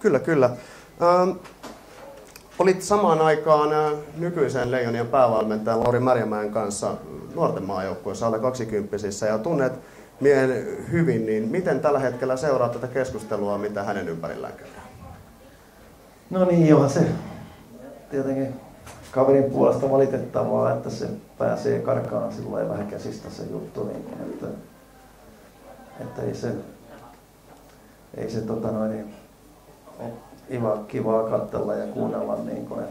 Kyllä, kyllä. Olit samaan aikaan nykyisen Leijonien päävalmentajan Lauri Märjämäen kanssa nuorten maajoukkueessa alle 20-vuotiaissa ja tunnet miehen hyvin, niin miten tällä hetkellä seuraa tätä keskustelua, mitä hänen ympärillään käydään? No niin, onhan se tietenkin kaverin puolesta valitettavaa, että se pääsee karkaan silloin vähän käsistä se juttu, niin että ei se ole kivaa katsella ja kuunnella, niin kuin,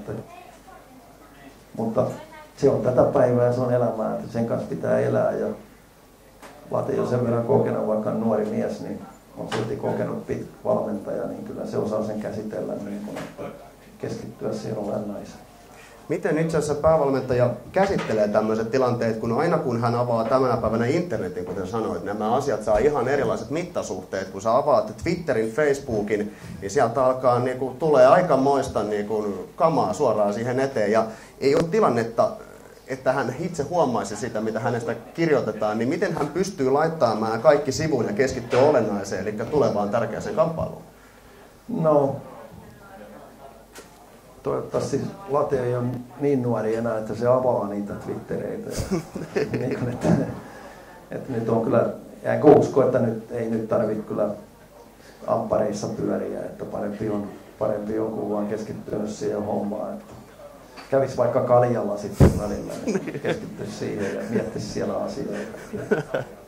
mutta se on tätä päivää, se on elämää, että sen kanssa pitää elää ja Late jo sen verran kokenut, vaikka nuori mies, niin on silti kokenut valmentaja, niin kyllä se osaa sen käsitellä, niin kuin, keskittyä siihen olennaiseen. Miten itse asiassa päävalmentaja käsittelee tämmöiset tilanteet, kun aina kun hän avaa tämänä päivänä internetin, kuten sanoit, nämä asiat saa ihan erilaiset mittasuhteet. Kun sä avaat Twitterin, Facebookin, niin sieltä alkaa tulee aikamoista kamaa suoraan siihen eteen. Ja ei ole tilannetta, että hän itse huomaisi sitä, mitä hänestä kirjoitetaan, niin miten hän pystyy laittamaan kaikki sivuun ja keskittyä olennaiseen, eli tulevaan tärkeäseen kamppailuun? No, toivottavasti Late ei ole niin nuori enää, että se avaa niitä Twittereitä. Että nyt on kyllä, enkä usko, että nyt tarvitse kyllä amppareissa pyöriä, että parempi on kun vaan keskittynyt siihen hommaan. Että kävisi vaikka kaljalla sitten välillä, niin keskittyisi siihen ja miettisi siellä asioita.